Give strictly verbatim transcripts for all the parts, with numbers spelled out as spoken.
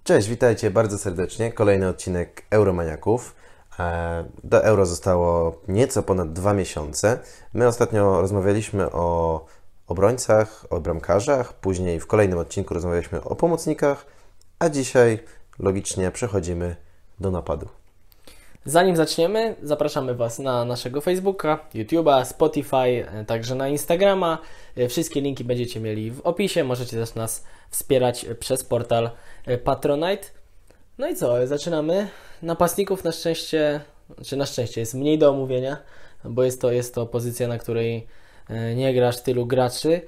Cześć, witajcie bardzo serdecznie. Kolejny odcinek Euromaniaków. Do Euro zostało nieco ponad dwa miesiące. My ostatnio rozmawialiśmy o obrońcach, o bramkarzach, później w kolejnym odcinku rozmawialiśmy o pomocnikach, a dzisiaj logicznie przechodzimy do napadu. Zanim zaczniemy, zapraszamy Was na naszego Facebooka, YouTube'a, Spotify, także na Instagrama. Wszystkie linki będziecie mieli w opisie. Możecie też nas wspierać przez portal Patronite. No i co? Zaczynamy. Napastników na szczęście, czy na szczęście jest mniej do omówienia, bo jest to, jest to pozycja, na której nie grasz tylu graczy,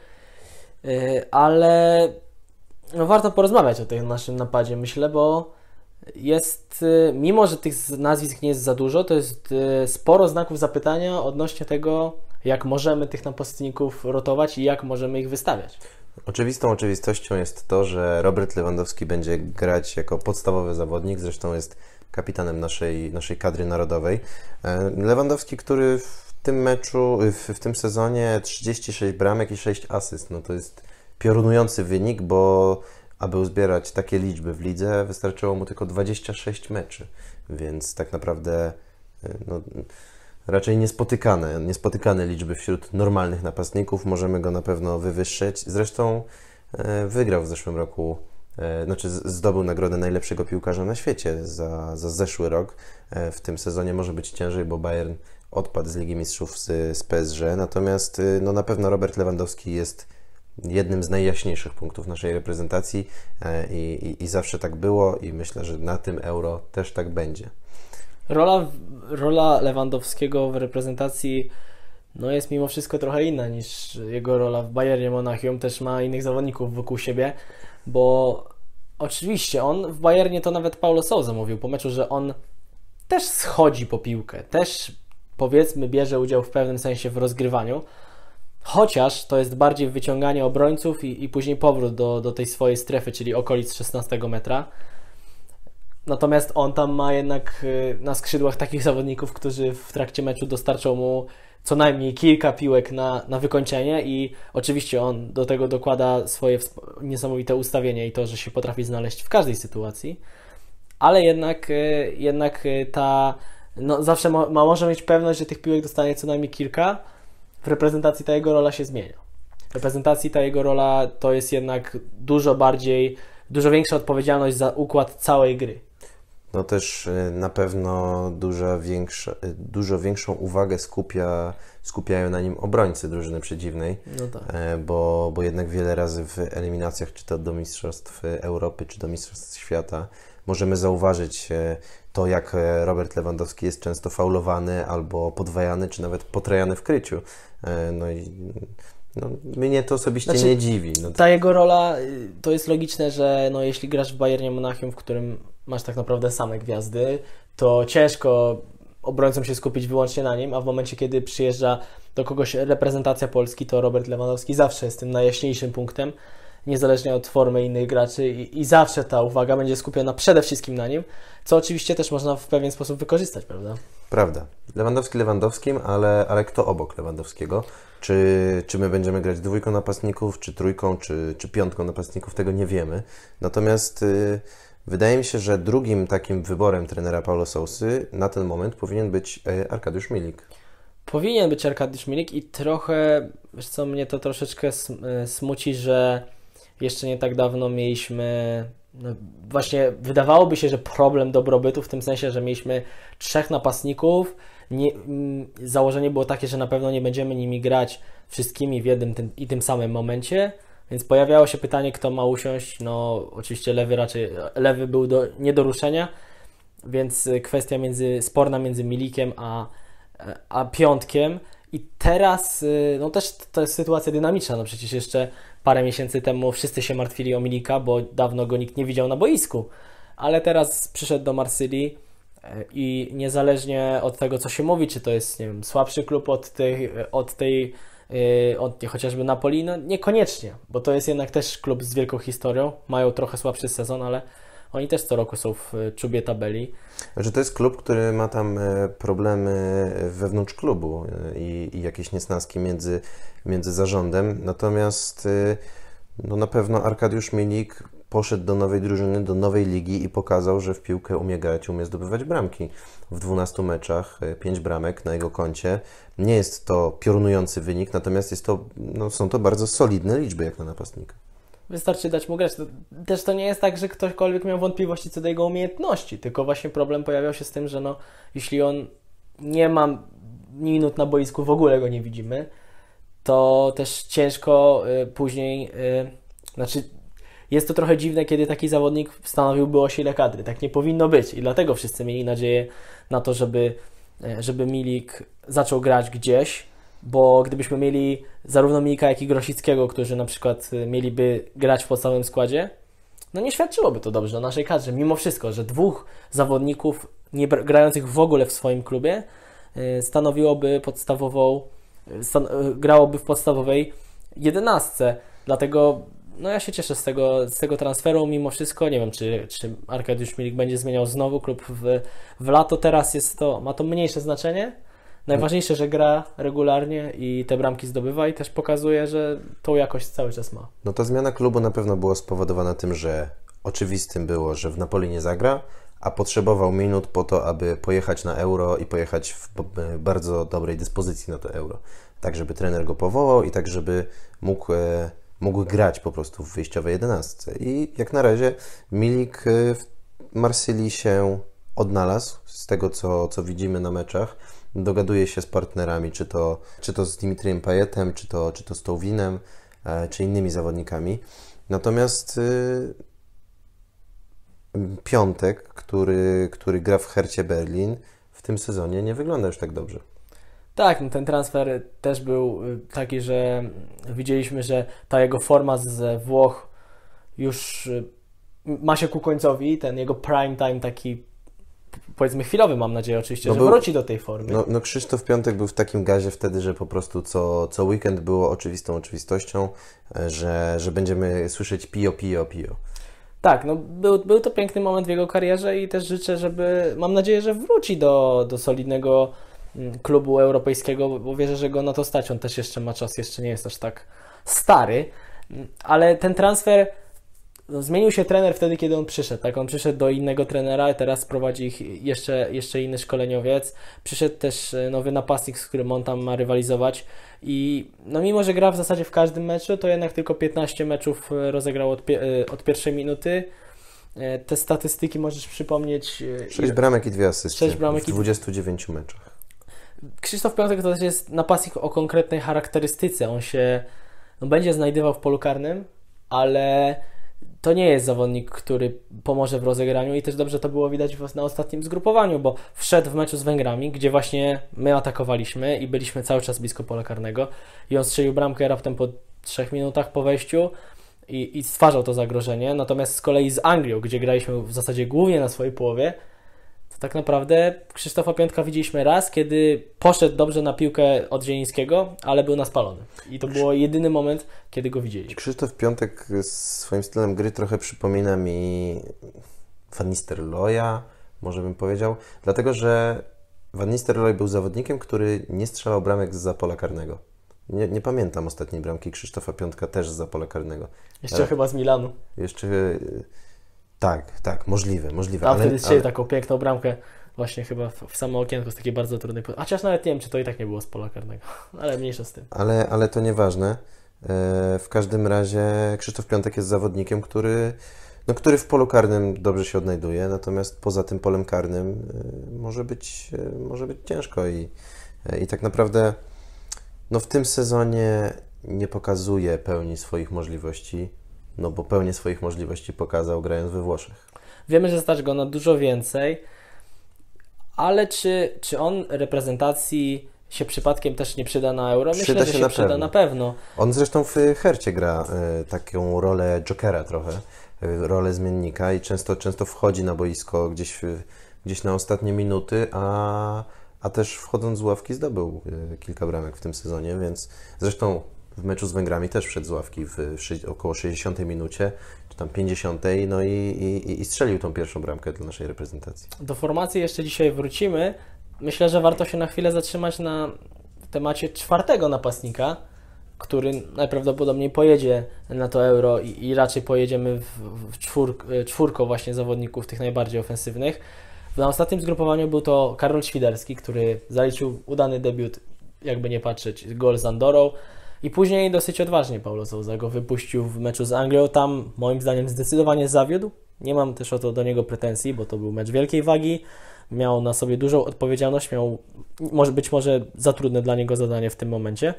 ale no warto porozmawiać o tym naszym napadzie, myślę, bo jest, mimo że tych nazwisk nie jest za dużo, to jest sporo znaków zapytania odnośnie tego, jak możemy tych napastników rotować i jak możemy ich wystawiać. Oczywistą oczywistością jest to, że Robert Lewandowski będzie grać jako podstawowy zawodnik, zresztą jest kapitanem naszej, naszej kadry narodowej. Lewandowski, który w tym meczu, w, w tym sezonie trzydzieści sześć bramek i sześć asyst, no to jest piorunujący wynik, bo aby uzbierać takie liczby w lidze, wystarczyło mu tylko dwadzieścia sześć meczy, więc tak naprawdę no, raczej niespotykane, niespotykane liczby wśród normalnych napastników. Możemy go na pewno wywyższyć. Zresztą wygrał w zeszłym roku, znaczy zdobył nagrodę najlepszego piłkarza na świecie za, za zeszły rok. W tym sezonie może być ciężej, bo Bayern odpadł z Ligi Mistrzów z, z P S G, natomiast no, na pewno Robert Lewandowski jest jednym z najjaśniejszych punktów naszej reprezentacji i, i, i zawsze tak było i myślę, że na tym Euro też tak będzie. Rola, rola Lewandowskiego w reprezentacji no jest mimo wszystko trochę inna niż jego rola w Bayernie Monachium. Też ma innych zawodników wokół siebie, bo oczywiście on w Bayernie, to nawet Paulo Sousa mówił po meczu, że on też schodzi po piłkę, też powiedzmy bierze udział w pewnym sensie w rozgrywaniu, chociaż to jest bardziej wyciąganie obrońców i, i później powrót do, do tej swojej strefy, czyli okolic szesnastego metra. Natomiast on tam ma jednak na skrzydłach takich zawodników, którzy w trakcie meczu dostarczą mu co najmniej kilka piłek na, na wykończenie i oczywiście on do tego dokłada swoje niesamowite ustawienie i to, że się potrafi znaleźć w każdej sytuacji, ale jednak, jednak ta, no zawsze ma, może mieć pewność, że tych piłek dostanie co najmniej kilka. W reprezentacji ta jego rola się zmienia. W reprezentacji ta jego rola to jest jednak dużo bardziej, dużo większa odpowiedzialność za układ całej gry. No też na pewno dużo, większa, dużo większą uwagę skupia, skupiają na nim obrońcy drużyny przeciwnej, no tak. bo, bo jednak wiele razy w eliminacjach, czy to do Mistrzostw Europy, czy do Mistrzostw Świata, możemy zauważyć to, jak Robert Lewandowski jest często faulowany albo podwajany, czy nawet potrajany w kryciu. No i no, mnie to osobiście znaczy, nie dziwi. No to... Ta jego rola, to jest logiczne, że no, jeśli grasz w Bayernie Monachium, w którym masz tak naprawdę same gwiazdy, to ciężko obrońcom się skupić wyłącznie na nim, a w momencie, kiedy przyjeżdża do kogoś reprezentacja Polski, to Robert Lewandowski zawsze jest tym najjaśniejszym punktem, niezależnie od formy innych graczy i, i zawsze ta uwaga będzie skupiona przede wszystkim na nim, co oczywiście też można w pewien sposób wykorzystać, prawda? Prawda. Lewandowski Lewandowskim, ale, ale kto obok Lewandowskiego? Czy, czy my będziemy grać dwójką napastników, czy trójką, czy, czy piątką napastników? Tego nie wiemy. Natomiast yy, wydaje mi się, że drugim takim wyborem trenera Paulo Sousy na ten moment powinien być yy, Arkadiusz Milik. Powinien być Arkadiusz Milik i trochę, wiesz co, mnie to troszeczkę smuci, że jeszcze nie tak dawno mieliśmy, no właśnie wydawałoby się, że problem dobrobytu w tym sensie, że mieliśmy trzech napastników. Nie, założenie było takie, że na pewno nie będziemy nimi grać wszystkimi w jednym tym, i tym samym momencie, więc pojawiało się pytanie, kto ma usiąść. No oczywiście lewy raczej, lewy był do, nie do ruszenia, więc kwestia między, sporna między Milikiem a, a Piątkiem. I teraz, no też to jest sytuacja dynamiczna, no przecież jeszcze parę miesięcy temu wszyscy się martwili o Milika, bo dawno go nikt nie widział na boisku, ale teraz przyszedł do Marsylii i niezależnie od tego, co się mówi, czy to jest, nie wiem, słabszy klub od tej, od tej od chociażby Napoli, no niekoniecznie, bo to jest jednak też klub z wielką historią, mają trochę słabszy sezon, ale oni też co roku są w czubie tabeli. Że to jest klub, który ma tam problemy wewnątrz klubu i, i jakieś niesnaski między, między zarządem, natomiast no na pewno Arkadiusz Milik poszedł do nowej drużyny, do nowej ligi i pokazał, że w piłkę umie grać, umie zdobywać bramki. W dwunastu meczach pięć bramek na jego koncie. Nie jest to piorunujący wynik, natomiast jest to, no, są to bardzo solidne liczby jak na napastnika. Wystarczy dać mu grać. To, też to nie jest tak, że ktokolwiek miał wątpliwości co do jego umiejętności, tylko właśnie problem pojawiał się z tym, że no, jeśli on nie ma minut na boisku, w ogóle go nie widzimy, to też ciężko y, później, y, znaczy jest to trochę dziwne, kiedy taki zawodnik stanowiłby o sile kadry. Tak nie powinno być i dlatego wszyscy mieli nadzieję na to, żeby, y, żeby Milik zaczął grać gdzieś, bo gdybyśmy mieli zarówno Milika, jak i Grosickiego, którzy na przykład y, mieliby grać w podstawowym składzie, no nie świadczyłoby to dobrze o naszej kadrze, mimo wszystko, że dwóch zawodników nie grających w ogóle w swoim klubie y, stanowiłoby podstawową Stan- grałoby w podstawowej jedenastce. Dlatego no ja się cieszę z tego, z tego transferu mimo wszystko. Nie wiem, czy, czy Arkadiusz Milik będzie zmieniał znowu klub w, w lato. Teraz jest to, ma to mniejsze znaczenie. Najważniejsze, że gra regularnie i te bramki zdobywa i też pokazuje, że tą jakość cały czas ma. No ta zmiana klubu na pewno była spowodowana tym, że oczywistym było, że w Napoli nie zagra, a potrzebował minut po to, aby pojechać na Euro i pojechać w bardzo dobrej dyspozycji na to Euro. Tak, żeby trener go powołał i tak, żeby mógł, mógł grać po prostu w wyjściowej jedenastce. I jak na razie Milik w Marsylii się odnalazł z tego, co, co widzimy na meczach. Dogaduje się z partnerami, czy to, czy to z Dimitrijem Payetem, czy to, czy to z Towinem, czy innymi zawodnikami. Natomiast Piątek, który, który gra w Hercie Berlin, w tym sezonie nie wygląda już tak dobrze. Tak, no ten transfer też był taki, że widzieliśmy, że ta jego forma z Włoch już ma się ku końcowi, ten jego prime time taki, powiedzmy chwilowy, mam nadzieję oczywiście, no że był, wróci do tej formy. No, no Krzysztof Piątek był w takim gazie wtedy, że po prostu co, co weekend było oczywistą oczywistością, że, że będziemy słyszeć pio, pio, pio. Tak, no był, był to piękny moment w jego karierze i też życzę, żeby, mam nadzieję, że wróci do, do solidnego klubu europejskiego, bo wierzę, że go na to stać. On też jeszcze ma czas, jeszcze nie jest aż tak stary, ale ten transfer, no, zmienił się trener wtedy, kiedy on przyszedł. Tak? On przyszedł do innego trenera, teraz prowadzi ich jeszcze, jeszcze inny szkoleniowiec. Przyszedł też nowy napastnik, z którym on tam ma rywalizować i no mimo, że gra w zasadzie w każdym meczu, to jednak tylko piętnaście meczów rozegrał od, pie- od pierwszej minuty. Te statystyki możesz przypomnieć. sześć bramek i dwie asysty sześć bramek w dwudziestu dziewięciu meczach. Krzysztof Piątek to też jest napastnik o konkretnej charakterystyce. On się no, będzie znajdował w polu karnym, ale to nie jest zawodnik, który pomoże w rozegraniu i też dobrze to było widać na ostatnim zgrupowaniu, bo wszedł w meczu z Węgrami, gdzie właśnie my atakowaliśmy i byliśmy cały czas blisko pola karnego i on strzelił bramkę raptem po trzech minutach po wejściu i, i stwarzał to zagrożenie. Natomiast z kolei z Anglią, gdzie graliśmy w zasadzie głównie na swojej połowie, to tak naprawdę Krzysztofa Piątka widzieliśmy raz, kiedy poszedł dobrze na piłkę od Zielińskiego, ale był naspalony. I to był jedyny moment, kiedy go widzieliśmy. Krzysztof Piątek swoim stylem gry trochę przypomina mi Van Nistelrooya, może bym powiedział, dlatego że Van Nistelrooy był zawodnikiem, który nie strzelał bramek zza pola karnego. Nie, nie pamiętam ostatniej bramki Krzysztofa Piątka też zza pola karnego. Jeszcze ale chyba z Milanu. Jeszcze... Tak, tak, możliwe, możliwe. Tam ale, wtedy strzelił ale... taką piękną bramkę właśnie chyba w, w samo okienko z takiej bardzo trudnej pozycji. Chociaż nawet nie wiem, czy to i tak nie było z pola karnego, ale mniejsza z tym. Ale, ale to nieważne. W każdym razie Krzysztof Piątek jest zawodnikiem, który, no, który w polu karnym dobrze się odnajduje, natomiast poza tym polem karnym może być, może być ciężko i, i tak naprawdę no, w tym sezonie nie pokazuje pełni swoich możliwości. No bo pełnię swoich możliwości pokazał grając we Włoszech. Wiemy, że stać go na dużo więcej, ale czy, czy on reprezentacji się przypadkiem też nie przyda na Euro? Myślę, przyda że się, się na przyda pewno. na pewno. On zresztą w Hercie gra y, taką rolę jokera trochę, y, rolę zmiennika i często, często wchodzi na boisko gdzieś, y, gdzieś na ostatnie minuty, a, a też wchodząc z ławki zdobył y, kilka bramek w tym sezonie, więc zresztą w meczu z Węgrami też wszedł z ławki w, w około sześćdziesiątej minucie, czy tam pięćdziesiątej, no i, i, i strzelił tą pierwszą bramkę dla naszej reprezentacji. Do formacji jeszcze dzisiaj wrócimy. Myślę, że warto się na chwilę zatrzymać na temacie czwartego napastnika, który najprawdopodobniej pojedzie na to Euro i, i raczej pojedziemy w, w czwór, czwórką właśnie zawodników tych najbardziej ofensywnych. Na ostatnim zgrupowaniu był to Karol Świderski, który zaliczył udany debiut, jakby nie patrzeć, gol z Andorą i później dosyć odważnie Paulo Sousa go wypuścił w meczu z Anglią. Tam moim zdaniem zdecydowanie zawiódł. Nie mam też o to do niego pretensji, bo to był mecz wielkiej wagi. Miał na sobie dużą odpowiedzialność, miał może być może za trudne dla niego zadanie w tym momencie.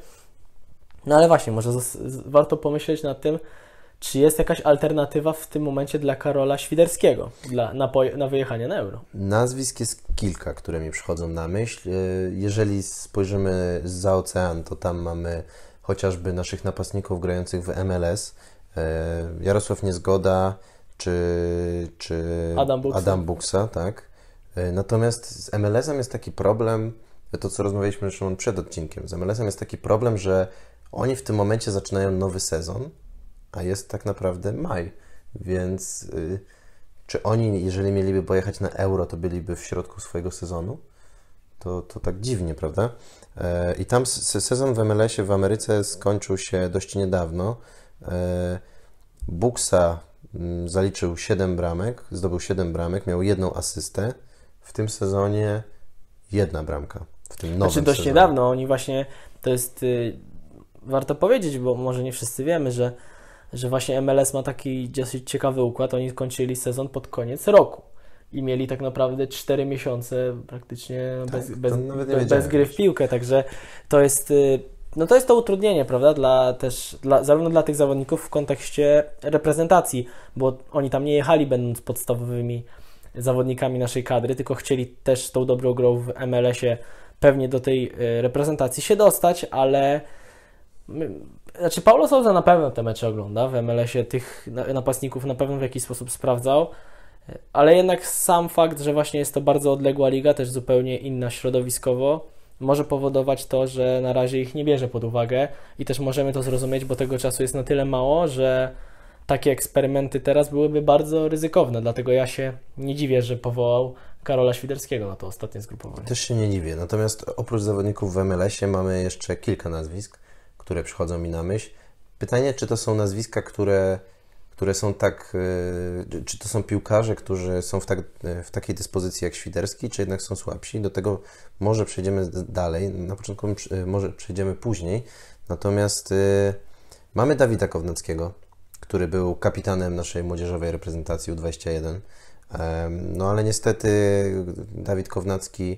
No ale właśnie, może z, z, warto pomyśleć nad tym, czy jest jakaś alternatywa w tym momencie dla Karola Świderskiego dla, na, poje, na wyjechanie na Euro? Nazwisk jest kilka, które mi przychodzą na myśl. Jeżeli spojrzymy za ocean, to tam mamy chociażby naszych napastników grających w M L S. Jarosław Niezgoda czy, czy Adam Buksa. Adam Buksa, tak. Natomiast z M L S-em jest taki problem, to co rozmawialiśmy zresztą przed odcinkiem, z M L S-em jest taki problem, że oni w tym momencie zaczynają nowy sezon, a jest tak naprawdę maj, więc y, czy oni, jeżeli mieliby pojechać na Euro, to byliby w środku swojego sezonu? To, to tak dziwnie, prawda? E, I tam se, sezon w M L S-ie w Ameryce skończył się dość niedawno. E, Buksa m, zaliczył siedem bramek, zdobył siedem bramek, miał jedną asystę. W tym sezonie jedna bramka. W tym nowym Znaczy dość sezonie. niedawno, oni właśnie, to jest, y, warto powiedzieć, bo może nie wszyscy wiemy, że, że właśnie M L S ma taki dosyć ciekawy układ, oni skończyli sezon pod koniec roku i mieli tak naprawdę cztery miesiące praktycznie Tak, bez, to bez, nawet nie bez, wiedziałem. bez gry w piłkę, także to jest, y, no to jest to utrudnienie, prawda, dla też, dla, zarówno dla tych zawodników w kontekście reprezentacji, bo oni tam nie jechali będąc podstawowymi zawodnikami naszej kadry, tylko chcieli też tą dobrą grą w M L S-ie pewnie do tej reprezentacji się dostać, ale my, znaczy Paulo Sousa na pewno te mecze ogląda w M L S-ie, tych napastników na pewno w jakiś sposób sprawdzał, ale jednak sam fakt, że właśnie jest to bardzo odległa liga, też zupełnie inna środowiskowo, może powodować to, że na razie ich nie bierze pod uwagę i też możemy to zrozumieć, bo tego czasu jest na tyle mało, że takie eksperymenty teraz byłyby bardzo ryzykowne, dlatego ja się nie dziwię, że powołał Karola Świderskiego na to ostatnie zgrupowanie. Też się nie dziwię. Natomiast oprócz zawodników w M L S-ie mamy jeszcze kilka nazwisk, które przychodzą mi na myśl. Pytanie, czy to są nazwiska, które, które są tak, yy, czy to są piłkarze, którzy są w, tak, yy, w takiej dyspozycji jak Świderski, czy jednak są słabsi. Do tego może przejdziemy dalej, na początku yy, może przejdziemy później. Natomiast yy, mamy Dawida Kownackiego, który był kapitanem naszej młodzieżowej reprezentacji U dwadzieścia jeden. No ale niestety Dawid Kownacki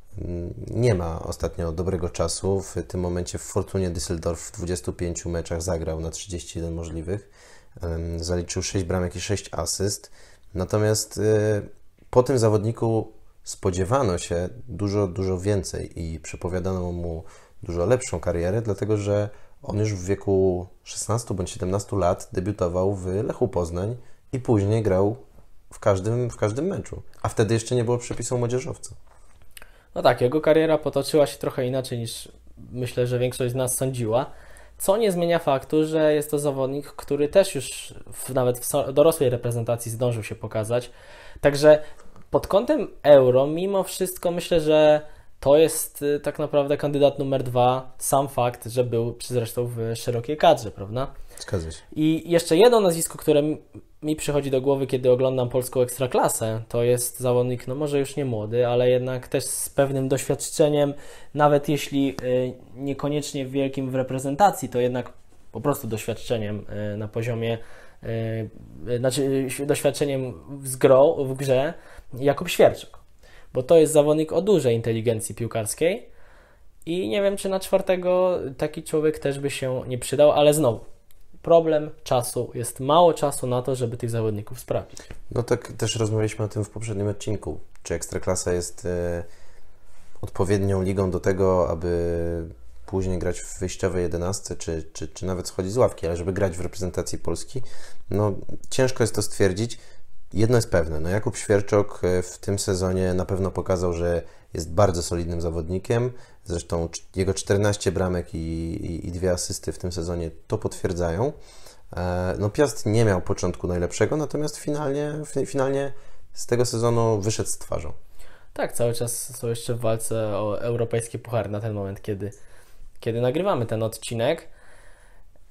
nie ma ostatnio dobrego czasu. W tym momencie w Fortunie Düsseldorf w dwudziestu pięciu meczach zagrał na trzydzieści jeden możliwych. Zaliczył sześć bramek i sześć asyst. Natomiast po tym zawodniku spodziewano się dużo, dużo więcej i przepowiadano mu dużo lepszą karierę, dlatego że on już w wieku szesnastu bądź siedemnastu lat debiutował w Lechu Poznań i później grał w każdym, w każdym meczu. A wtedy jeszcze nie było przepisu młodzieżowca. No tak, jego kariera potoczyła się trochę inaczej niż myślę, że większość z nas sądziła, co nie zmienia faktu, że jest to zawodnik, który też już w, nawet w dorosłej reprezentacji zdążył się pokazać. Także pod kątem Euro, mimo wszystko myślę, że to jest y, tak naprawdę kandydat numer dwa, sam fakt, że był zresztą w szerokiej kadrze, prawda? Zgadza się. I jeszcze jedno nazwisko, które mi, mi przychodzi do głowy, kiedy oglądam polską ekstraklasę, to jest zawodnik, no może już nie młody, ale jednak też z pewnym doświadczeniem, nawet jeśli y, niekoniecznie wielkim w reprezentacji, to jednak po prostu doświadczeniem y, na poziomie, y, y, znaczy y, doświadczeniem z grą, w grze, Jakub Świerczuk. Bo to jest zawodnik o dużej inteligencji piłkarskiej i nie wiem, czy na czwartego taki człowiek też by się nie przydał, ale znowu, problem czasu, jest mało czasu na to, żeby tych zawodników sprawdzić. No tak też rozmawialiśmy o tym w poprzednim odcinku, czy Ekstraklasa jest e, odpowiednią ligą do tego, aby później grać w wyjściowej jedenastce, czy, czy, czy nawet schodzić z ławki, ale żeby grać w reprezentacji Polski, no ciężko jest to stwierdzić. Jedno jest pewne, no Jakub Świerczok w tym sezonie na pewno pokazał, że jest bardzo solidnym zawodnikiem. Zresztą jego czternaście bramek i, i, i dwie asysty w tym sezonie to potwierdzają. No Piast nie miał początku najlepszego, natomiast finalnie, finalnie z tego sezonu wyszedł z twarzą. Tak, cały czas są jeszcze w walce o europejskie puchary na ten moment, kiedy, kiedy nagrywamy ten odcinek.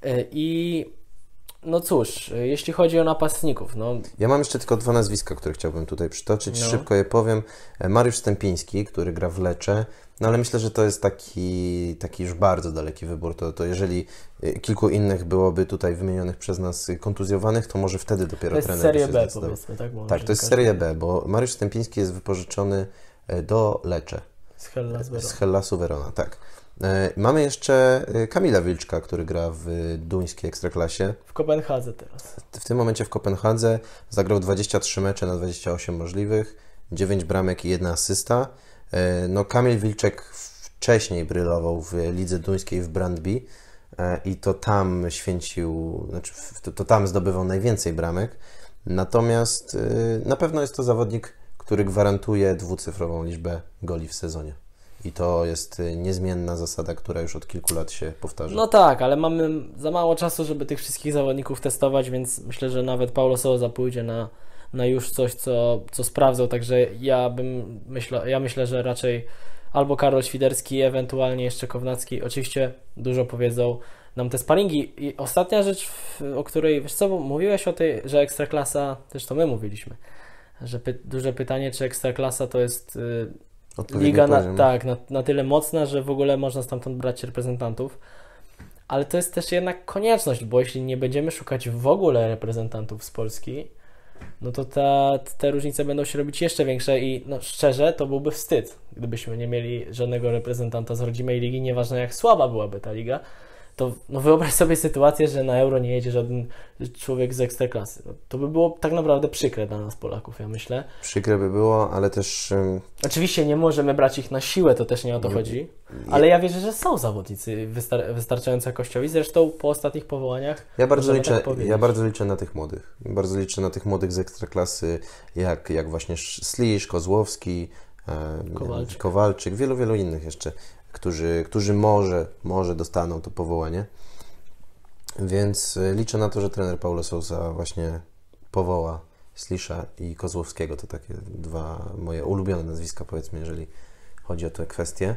I no cóż, jeśli chodzi o napastników, no... Ja mam jeszcze tylko dwa nazwiska, które chciałbym tutaj przytoczyć. No. Szybko je powiem. Mariusz Stępiński, który gra w Lecce. No ale myślę, że to jest taki, taki już bardzo daleki wybór. To, to jeżeli kilku innych byłoby tutaj wymienionych przez nas kontuzjowanych, to może wtedy dopiero to jest trener Serie by się B, zdecydował. powiedzmy, tak? Bo Tak, to jest Serie B, bo Mariusz Stępiński jest wypożyczony do Lecce. Z Hellas Verona. Z Hellasu Verona, tak. Mamy jeszcze Kamila Wilczka, który gra w duńskiej ekstraklasie. W Kopenhadze teraz. W tym momencie w Kopenhadze zagrał dwadzieścia trzy mecze na dwadzieścia osiem możliwych, dziewięć bramek i jedna asysta. No, Kamil Wilczek wcześniej brylował w lidze duńskiej w Brandby i to tam święcił, znaczy to, to tam zdobywał najwięcej bramek. Natomiast na pewno jest to zawodnik, który gwarantuje dwucyfrową liczbę goli w sezonie. I to jest niezmienna zasada, która już od kilku lat się powtarza. No tak, ale mamy za mało czasu, żeby tych wszystkich zawodników testować, więc myślę, że nawet Paulo Sousa pójdzie na, na już coś, co, co sprawdzał, także ja bym myślał, ja myślę, że raczej albo Karol Świderski, ewentualnie jeszcze Kownacki. Oczywiście dużo powiedzą nam te sparingi. I ostatnia rzecz, o której, wiesz co, mówiłeś o tej, że Ekstraklasa, też to my mówiliśmy, że py, duże pytanie, czy Ekstraklasa to jest... Yy, liga na, tak, na, na tyle mocna, że w ogóle można stamtąd brać reprezentantów, ale to jest też jednak konieczność, bo jeśli nie będziemy szukać w ogóle reprezentantów z Polski, no to ta, te różnice będą się robić jeszcze większe i no szczerze to byłby wstyd, gdybyśmy nie mieli żadnego reprezentanta z rodzimej ligi, nieważne jak słaba byłaby ta liga, to no wyobraź sobie sytuację, że na Euro nie jedzie żaden człowiek z Ekstraklasy. No, to by było tak naprawdę przykre dla nas Polaków, ja myślę. Przykre by było, ale też... Um... Oczywiście nie możemy brać ich na siłę, to też nie o to nie, chodzi, ale ja wierzę, że są zawodnicy wystar- wystarczająco jakościowi, zresztą po ostatnich powołaniach ja bardzo liczę, tak ja bardzo liczę na tych młodych. Bardzo liczę na tych młodych z Ekstraklasy, jak, jak właśnie Slisz, Kozłowski, Kowalczyk. Kowalczyk, wielu, wielu innych jeszcze, którzy, którzy może, może dostaną to powołanie. Więc liczę na to, że trener Paulo Sousa właśnie powoła Slisza i Kozłowskiego. To takie dwa moje ulubione nazwiska, powiedzmy, jeżeli chodzi o tę kwestię.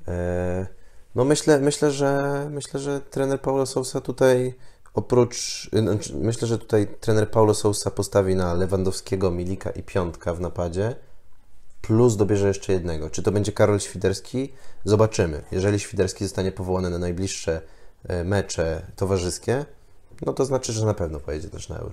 No myślę, myślę, że myślę, że trener Paulo Sousa tutaj oprócz, myślę, że tutaj trener Paulo Sousa postawi na Lewandowskiego, Milika i Piątka w napadzie, plus dobierze jeszcze jednego. Czy to będzie Karol Świderski? Zobaczymy. Jeżeli Świderski zostanie powołany na najbliższe mecze towarzyskie, no to znaczy, że na pewno pojedzie też na Euro.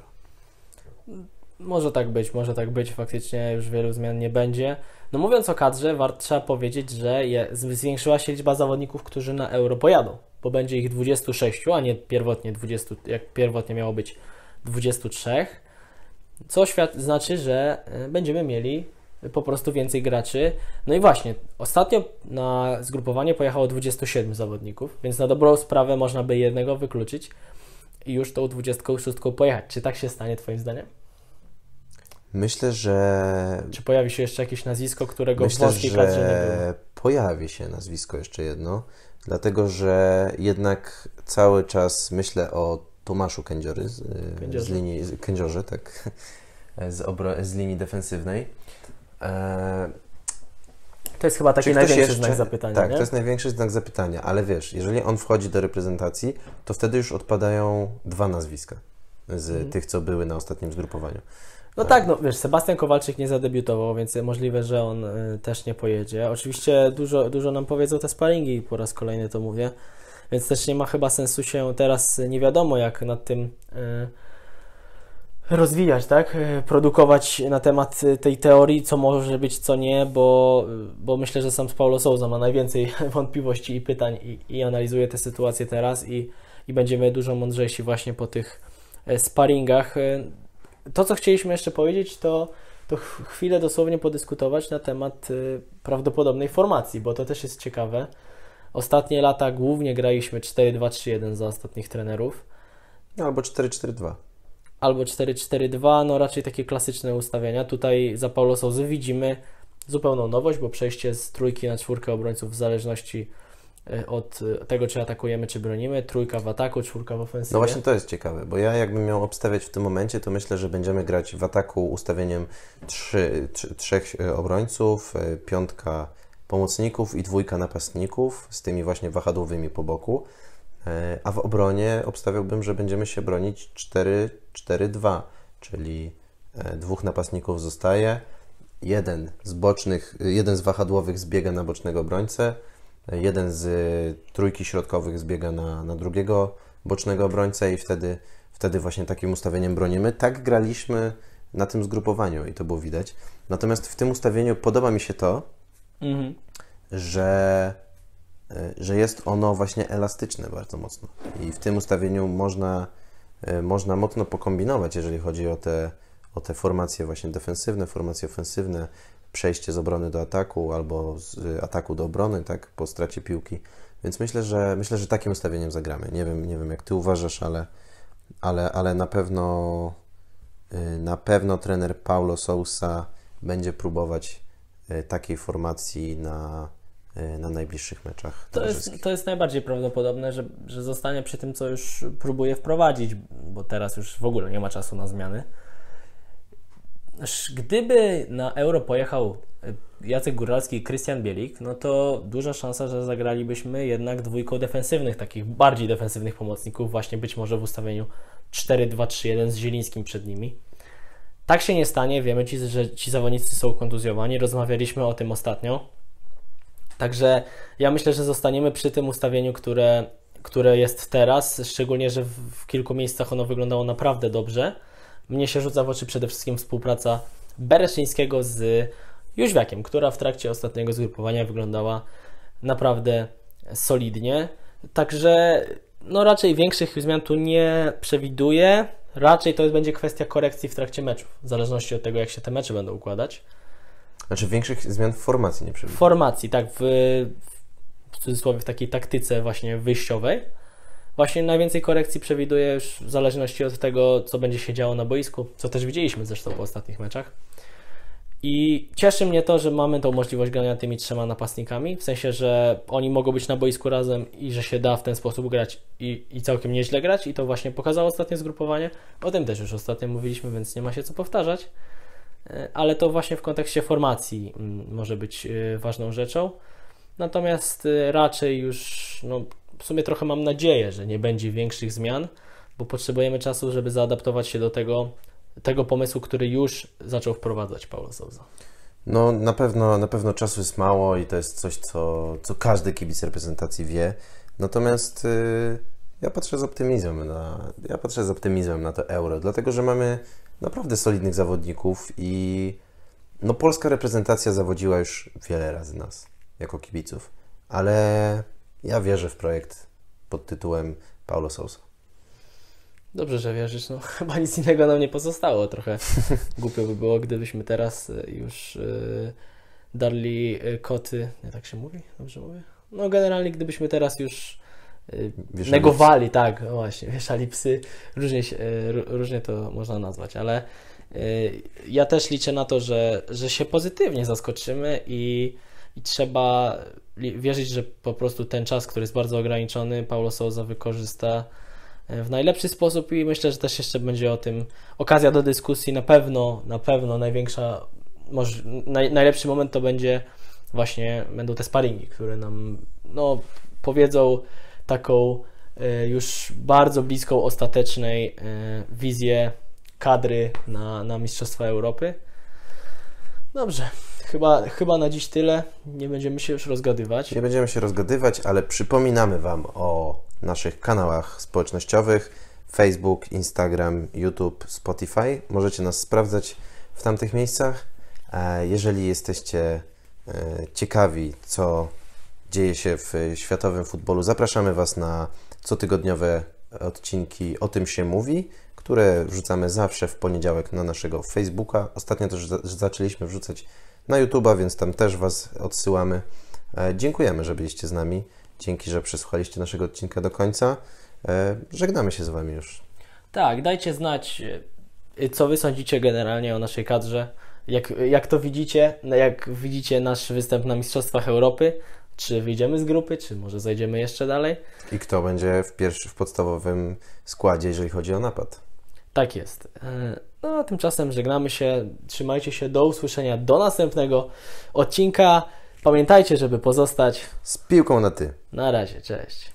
Może tak być, może tak być. Faktycznie już wielu zmian nie będzie. No mówiąc o kadrze, warto trzeba powiedzieć, że je, zwiększyła się liczba zawodników, którzy na Euro pojadą, bo będzie ich dwudziestu sześciu, a nie pierwotnie dwudziestu, jak pierwotnie miało być dwudziestu trzech, co świat znaczy, że będziemy mieli po prostu więcej graczy. No i właśnie, ostatnio na zgrupowanie pojechało dwudziestu siedmiu zawodników, więc na dobrą sprawę można by jednego wykluczyć i już tą dwudziestką szóstką pojechać. Czy tak się stanie Twoim zdaniem? Myślę, że... Czy pojawi się jeszcze jakieś nazwisko, którego Myślę, w włoskiej kadrze nie było? Pojawi się nazwisko jeszcze jedno, dlatego że jednak cały czas myślę o Tomaszu Kędziory z, z linii, z, Kędziorze, tak, z, obro, z linii defensywnej. E... To jest chyba taki największy jeszcze... znak zapytania, Tak, nie? to jest największy znak zapytania, ale wiesz, jeżeli on wchodzi do reprezentacji, to wtedy już odpadają dwa nazwiska z hmm. tych, co były na ostatnim zgrupowaniu. No tak, no wiesz, Sebastian Kowalczyk nie zadebiutował, więc możliwe, że on y, też nie pojedzie. Oczywiście dużo, dużo nam powiedzą te sparingi, po raz kolejny to mówię, więc też nie ma chyba sensu się teraz, nie wiadomo jak nad tym y, rozwijać, tak? Y, produkować na temat tej teorii, co może być, co nie, bo, bo myślę, że sam Paulo Sousa ma najwięcej wątpliwości i pytań i, i analizuje tę sytuację teraz i, i będziemy dużo mądrzejsi właśnie po tych y, sparingach. Y, To, co chcieliśmy jeszcze powiedzieć, to, to chwilę dosłownie podyskutować na temat y, prawdopodobnej formacji, bo to też jest ciekawe. Ostatnie lata głównie graliśmy cztery dwa trzy jeden za ostatnich trenerów. No, albo cztery cztery dwa. Albo cztery cztery dwa, no raczej takie klasyczne ustawienia. Tutaj za Paulo Sousy widzimy zupełną nowość, bo przejście z trójki na czwórkę obrońców w zależności od tego, czy atakujemy, czy bronimy. Trójka w ataku, czwórka w ofensywie. No właśnie to jest ciekawe, bo ja jakbym miał obstawiać w tym momencie, to myślę, że będziemy grać w ataku ustawieniem trzy, trzy, trzech obrońców, piątka pomocników i dwójka napastników z tymi właśnie wahadłowymi po boku. a w obronie obstawiałbym, że będziemy się bronić cztery cztery dwa, czyli dwóch napastników zostaje, jeden z bocznych, jeden z wahadłowych zbiega na bocznego obrońcę, jeden z trójki środkowych zbiega na, na drugiego bocznego obrońcę i wtedy, wtedy właśnie takim ustawieniem bronimy. Tak graliśmy na tym zgrupowaniu i to było widać. Natomiast w tym ustawieniu podoba mi się to, mhm. że, że jest ono właśnie elastyczne bardzo mocno. I w tym ustawieniu można, można mocno pokombinować, jeżeli chodzi o te, o te formacje właśnie defensywne, formacje ofensywne, przejście z obrony do ataku albo z ataku do obrony, tak, po stracie piłki. Więc myślę, że myślę, że takim ustawieniem zagramy. Nie wiem, nie wiem jak Ty uważasz, ale, ale, ale na pewno na pewno trener Paulo Sousa będzie próbować takiej formacji na, na najbliższych meczach. To jest, to jest najbardziej prawdopodobne, że, że zostanie przy tym, co już próbuje wprowadzić, bo teraz już w ogóle nie ma czasu na zmiany. Gdyby na Euro pojechał Jacek Góralski i Krystian Bielik, no to duża szansa, że zagralibyśmy jednak dwójką defensywnych, takich bardziej defensywnych pomocników, właśnie być może w ustawieniu cztery dwa trzy jeden z Zielińskim przed nimi. Tak się nie stanie, wiemy, ci, że ci zawodnicy są kontuzjowani, rozmawialiśmy o tym ostatnio. Także ja myślę, że zostaniemy przy tym ustawieniu, które, które jest teraz, szczególnie, że w, w kilku miejscach ono wyglądało naprawdę dobrze. Mnie się rzuca w oczy przede wszystkim współpraca Bereszyńskiego z Jóźwiakiem, która w trakcie ostatniego zgrupowania wyglądała naprawdę solidnie. Także no raczej większych zmian tu nie przewiduję. Raczej to będzie kwestia korekcji w trakcie meczów, w zależności od tego, jak się te mecze będą układać. Znaczy większych zmian w formacji nie przewiduję. W formacji, tak, w, w cudzysłowie w takiej taktyce właśnie wyjściowej. Właśnie najwięcej korekcji przewiduję już w zależności od tego, co będzie się działo na boisku, co też widzieliśmy zresztą po ostatnich meczach. I cieszy mnie to, że mamy tą możliwość grania tymi trzema napastnikami, w sensie, że oni mogą być na boisku razem i że się da w ten sposób grać i, i całkiem nieźle grać i to właśnie pokazało ostatnie zgrupowanie. O tym też już ostatnio mówiliśmy, więc nie ma się co powtarzać, ale to właśnie w kontekście formacji może być ważną rzeczą. Natomiast raczej już no, w sumie trochę mam nadzieję, że nie będzie większych zmian, bo potrzebujemy czasu, żeby zaadaptować się do tego, tego pomysłu, który już zaczął wprowadzać Paulo Sousa. No na pewno, na pewno czasu jest mało i to jest coś, co, co każdy kibic reprezentacji wie. Natomiast yy, ja patrzę z optymizmem na, ja patrzę z optymizmem na to Euro, dlatego że mamy naprawdę solidnych zawodników i no, polska reprezentacja zawodziła już wiele razy nas jako kibiców, ale ja wierzę w projekt pod tytułem Paulo Sousa. Dobrze, że wierzysz. No, chyba nic innego nam nie pozostało. Trochę głupio by było, gdybyśmy teraz już yy, darli koty. Nie tak się mówi? Dobrze mówię? No generalnie gdybyśmy teraz już yy, negowali, psy. Tak, no właśnie, wieszali psy. Różnie, się, yy, różnie to można nazwać, ale yy, ja też liczę na to, że, że się pozytywnie zaskoczymy i, i trzeba wierzyć, że po prostu ten czas, który jest bardzo ograniczony, Paulo Sousa wykorzysta w najlepszy sposób i myślę, że też jeszcze będzie o tym okazja do dyskusji. Na pewno, na pewno największa, może naj, najlepszy moment to będzie właśnie, będą te sparingi, które nam no, powiedzą taką y, już bardzo bliską ostatecznej y, wizję kadry na, na Mistrzostwa Europy. Dobrze, chyba, chyba na dziś tyle. Nie będziemy się już rozgadywać. Nie będziemy się rozgadywać, ale przypominamy Wam o naszych kanałach społecznościowych: Facebook, Instagram, YouTube, Spotify. Możecie nas sprawdzać w tamtych miejscach. Jeżeli jesteście ciekawi, co dzieje się w światowym futbolu, zapraszamy Was na cotygodniowe odcinki O tym się mówi, które wrzucamy zawsze w poniedziałek na naszego Facebooka. Ostatnio też zaczęliśmy wrzucać na YouTube'a, więc tam też Was odsyłamy. Dziękujemy, że byliście z nami. Dzięki, że przesłuchaliście naszego odcinka do końca. Żegnamy się z Wami już. Tak, dajcie znać, co Wy sądzicie generalnie o naszej kadrze. Jak, jak to widzicie, jak widzicie nasz występ na Mistrzostwach Europy. Czy wyjdziemy z grupy, czy może zajdziemy jeszcze dalej. I kto będzie w pierwszym, w podstawowym składzie, jeżeli chodzi o napad. Tak jest. No a tymczasem żegnamy się. Trzymajcie się. Do usłyszenia. Do następnego odcinka. Pamiętajcie, żeby pozostać z piłką na ty. Na razie. Cześć.